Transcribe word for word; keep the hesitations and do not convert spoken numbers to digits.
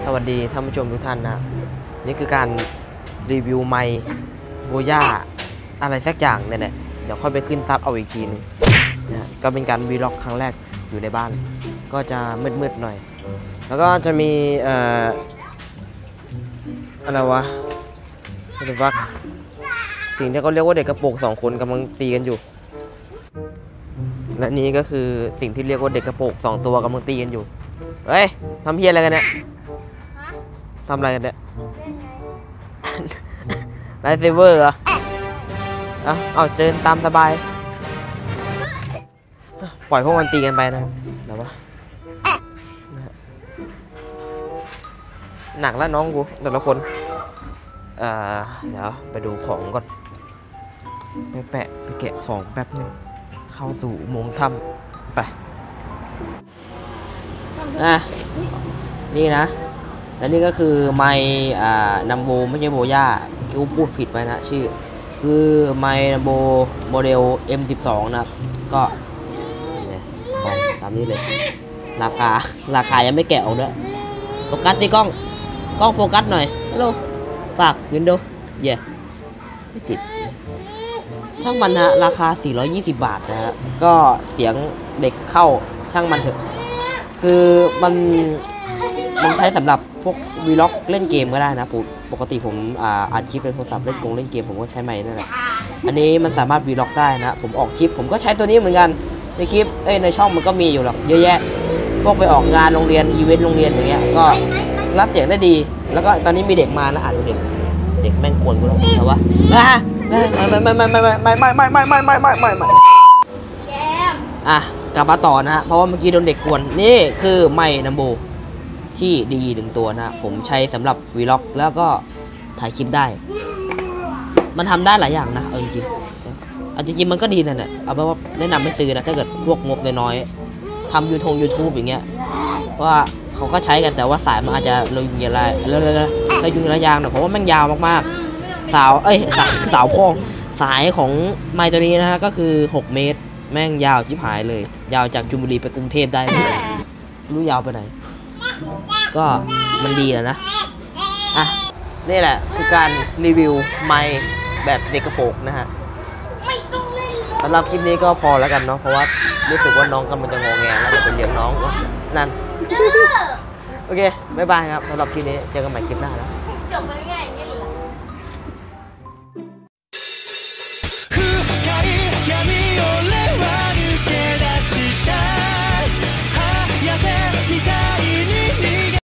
สวัสดีท่านผู้ชมทุกท่านนะนี่คือการรีวิวไมค์โบย่าอะไรสักอย่างเนี่ยแหละเดี๋ยวค่อยไปขึ้นซับเอาอีกทีนึงนะก็เป็นการวีล็อกครั้งแรกอยู่ในบ้านก็จะมืดๆหน่อยแล้วก็จะมีเอ่ออะไรวะอะไรวะสิ่งที่เขาเรียกว่าเด็กกระโปรงสองคนกำลังตีกันอยู่และนี้ก็คือสิ่งที่เรียกว่าเด็กกระโปรงสองตัวกำลังตีกันอยู่เฮ้ยทำเพี้ยอะไรกันเนี่ยทำอะไรกันเนี่ยไลท์เซเวอร์เหรอเอาเอาเจิญตามสบายปล่อยพวกมันตีกันไปนะครับเดี๋ยววะหนักแล้วน้องกูแต่ละคนเอ่อเดี๋ยวไปดูของก่อนไปแปะไปแกะของแป๊บนึงเข้าสู่อุโมงค์ถ้ำไปอ่ะนี่นะและนี่ก็คือไมค์อ่านัมโบไม่ใช่โบย่ากูพูดผิดไปนะชื่อคือไมค์นัมโบโมเดล เอ็ม สิบสอง นะครับก็นี่ของตามนี้เลยราคาราคายังไม่แกะออกด้วยโฟกัสที่กล้องกล้องโฟกัสหน่อยฮัลโหลฝากวินโดว์เย่ไม่ติดช่างมันฮะราคาสี่ร้อยยี่สิบบาทนะฮะก็เสียงเด็กเข้าช่างมันเถอะคือมันมันใช้สำหรับพวกวีล็อกเล่นเกมก็ได้นะปกติผมอ่าอัดคลิปในโทรศัพท์เล่นกงเล่นเกมผมก็ใช้ไมค์นั่นแหละอันนี้มันสามารถวีล็อกได้นะผมออกคลิปผมก็ใช้ตัวนี้เหมือนกันในคลิปเอ้ยในช่องมันก็มีอยู่หรอกเยอะแยะพวกไปออกงานโรงเรียนอีเวนต์โรงเรียนอย่างเงี้ยก็รับเสียงได้ดีแล้วก็ตอนนี้มีเด็กมานะอ่านดูเด็กเด็กแม่งกวนกูแล้วแต่ว่าไม่ไม่ไม่ไม่ไม่ไม่ไม่ไม่ไม่ไม่ไม่ไม่ไม่ไม่อ่ะกลับมาต่อนะฮะเพราะว่าเมื่อกี้โดนเด็กกวนนี่คือไมค์นัมโบที่ดีหนึ่งตัวนะผมใช้สำหรับวีล็อกแล้วก็ถ่ายคลิปได้มันทำได้หลายอย่างนะเอาจริงๆเอาจริงๆมันก็ดีนั่นแหละเอาเป็นว่าแนะนำให้ซื้อนะถ้าเกิดพวกงบน้อยๆทำยูทงยูทูบอย่างเงี้ยว่าเขาก็ใช้กันแต่ว่าสายมันอาจจะเลยยุงอะไรแล้วแล้วแล้วยุงระยางหน่อยเพราะว่ามันยาวมากๆสาวเอ้ยสาวสาวพองสายของไมค์ตัวนี้นะฮะก็คือหกเมตรแม่งยาวชิบหายเลยยาวจากชลบุรีไปกรุงเทพได้เลยรู้ยาวไปไหนก็มันดีแล้วนะอ่ะนี่แหละคือการรีวิวไมค์แบบเด็กกระโปรงนะฮะสำหรับคลิปนี้ก็พอแล้วกันเนาะเพราะว่ารู้สึกว่าน้องกำลังจะงอแงแล้วจะไปเลี้ยงน้องนั่นโอเคบ๊ายบายครับสำหรับคลิปนี้เจอกันใหม่คลิปหน้าแล้ว